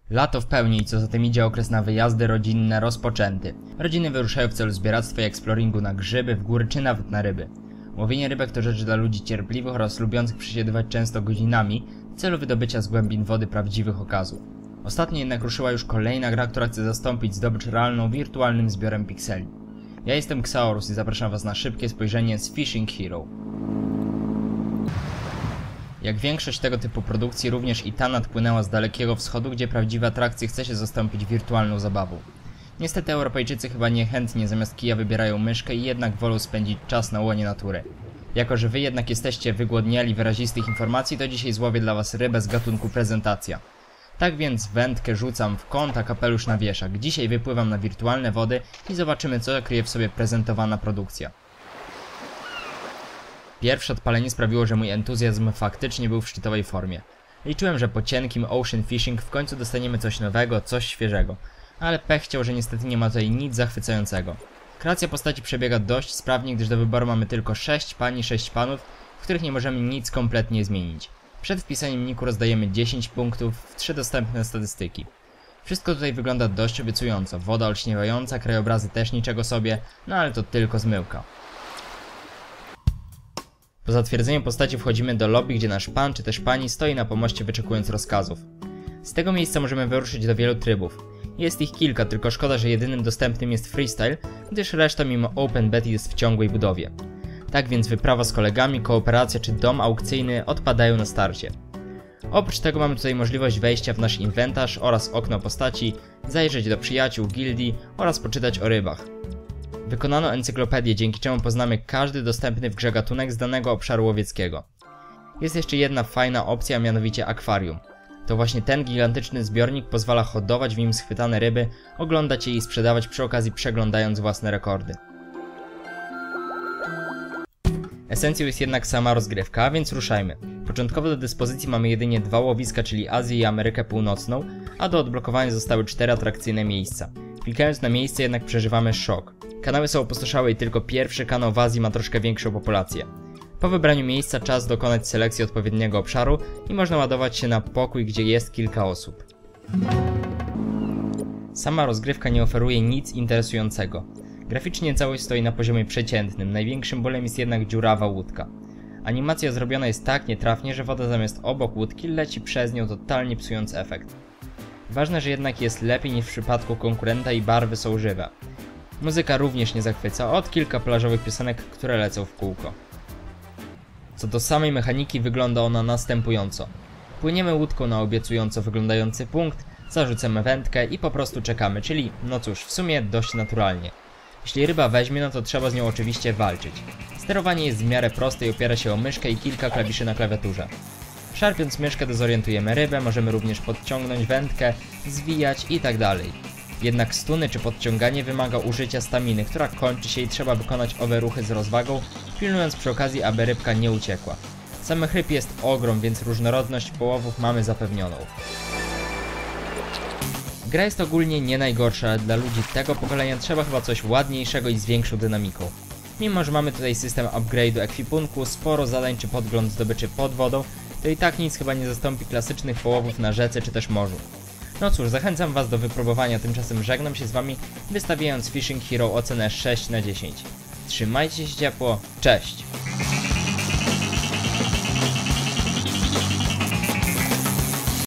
Lato w pełni i co za tym idzie okres na wyjazdy rodzinne rozpoczęty. Rodziny wyruszają w celu zbieractwa i eksploringu na grzyby, w góry czy nawet na ryby. Łowienie rybek to rzecz dla ludzi cierpliwych oraz lubiących przesiedywać często godzinami w celu wydobycia z głębin wody prawdziwych okazów. Ostatnio jednak ruszyła już kolejna gra, która chce zastąpić zdobycz realną wirtualnym zbiorem pikseli. Ja jestem Xaorus i zapraszam was na szybkie spojrzenie z Fishing Hero. Jak większość tego typu produkcji, również i ta nadpłynęła z Dalekiego Wschodu, gdzie prawdziwe atrakcje chce się zastąpić wirtualną zabawą. Niestety Europejczycy chyba niechętnie zamiast kija wybierają myszkę i jednak wolą spędzić czas na łonie natury. Jako że wy jednak jesteście wygłodniali wyrazistych informacji, to dzisiaj złowię dla was rybę z gatunku prezentacja. Tak więc wędkę rzucam w kąt, a kapelusz na wieszak. Dzisiaj wypływam na wirtualne wody i zobaczymy, co kryje w sobie prezentowana produkcja. Pierwsze odpalenie sprawiło, że mój entuzjazm faktycznie był w szczytowej formie. Liczyłem, że po cienkim Ocean Fishing w końcu dostaniemy coś nowego, coś świeżego. Ale pech chciał, że niestety nie ma tutaj nic zachwycającego. Kreacja postaci przebiega dość sprawnie, gdyż do wyboru mamy tylko 6 pań i 6 panów, w których nie możemy nic kompletnie zmienić. Przed wpisaniem niku rozdajemy 10 punktów w 3 dostępne statystyki. Wszystko tutaj wygląda dość obiecująco. Woda olśniewająca, krajobrazy też niczego sobie, no ale to tylko zmyłka. Po zatwierdzeniu postaci wchodzimy do lobby, gdzie nasz pan czy też pani stoi na pomoście wyczekując rozkazów. Z tego miejsca możemy wyruszyć do wielu trybów. Jest ich kilka, tylko szkoda, że jedynym dostępnym jest freestyle, gdyż reszta mimo open beta jest w ciągłej budowie. Tak więc wyprawa z kolegami, kooperacja czy dom aukcyjny odpadają na starcie. Oprócz tego mamy tutaj możliwość wejścia w nasz inwentarz oraz okno postaci, zajrzeć do przyjaciół, gildii oraz poczytać o rybach. Wykonano encyklopedię, dzięki czemu poznamy każdy dostępny w grze gatunek z danego obszaru łowieckiego. Jest jeszcze jedna fajna opcja, a mianowicie akwarium. To właśnie ten gigantyczny zbiornik pozwala hodować w nim schwytane ryby, oglądać je i sprzedawać przy okazji przeglądając własne rekordy. Esencją jest jednak sama rozgrywka, a więc ruszajmy. Początkowo do dyspozycji mamy jedynie 2 łowiska, czyli Azję i Amerykę Północną, a do odblokowania zostały 4 atrakcyjne miejsca. Klikając na miejsce jednak przeżywamy szok. Kanały są opustoszałe i tylko pierwszy kanał w Azji ma troszkę większą populację. Po wybraniu miejsca czas dokonać selekcji odpowiedniego obszaru i można ładować się na pokój, gdzie jest kilka osób. Sama rozgrywka nie oferuje nic interesującego. Graficznie całość stoi na poziomie przeciętnym, największym bólem jest jednak dziurawa łódka. Animacja zrobiona jest tak nietrafnie, że woda zamiast obok łódki leci przez nią, totalnie psując efekt. Ważne, że jednak jest lepiej niż w przypadku konkurenta i barwy są żywe. Muzyka również nie zachwyca, od kilka plażowych piosenek, które lecą w kółko. Co do samej mechaniki, wygląda ona następująco. Płyniemy łódką na obiecująco wyglądający punkt, zarzucamy wędkę i po prostu czekamy, czyli no cóż, w sumie dość naturalnie. Jeśli ryba weźmie, no to trzeba z nią oczywiście walczyć. Sterowanie jest w miarę proste i opiera się o myszkę i kilka klawiszy na klawiaturze. Szarpiąc myszkę dezorientujemy rybę, możemy również podciągnąć wędkę, zwijać itd. Jednak stuny czy podciąganie wymaga użycia staminy, która kończy się i trzeba wykonać owe ruchy z rozwagą, pilnując przy okazji, aby rybka nie uciekła. Samych ryb jest ogrom, więc różnorodność połowów mamy zapewnioną. Gra jest ogólnie nie najgorsza, ale dla ludzi tego pokolenia trzeba chyba coś ładniejszego i z większą dynamiką. Mimo że mamy tutaj system upgrade'u ekwipunku, sporo zadań czy podgląd zdobyczy pod wodą, to i tak nic chyba nie zastąpi klasycznych połowów na rzece czy też morzu. No cóż, zachęcam was do wypróbowania, tymczasem żegnam się z wami, wystawiając Fishing Hero ocenę 6/10. Trzymajcie się ciepło, cześć!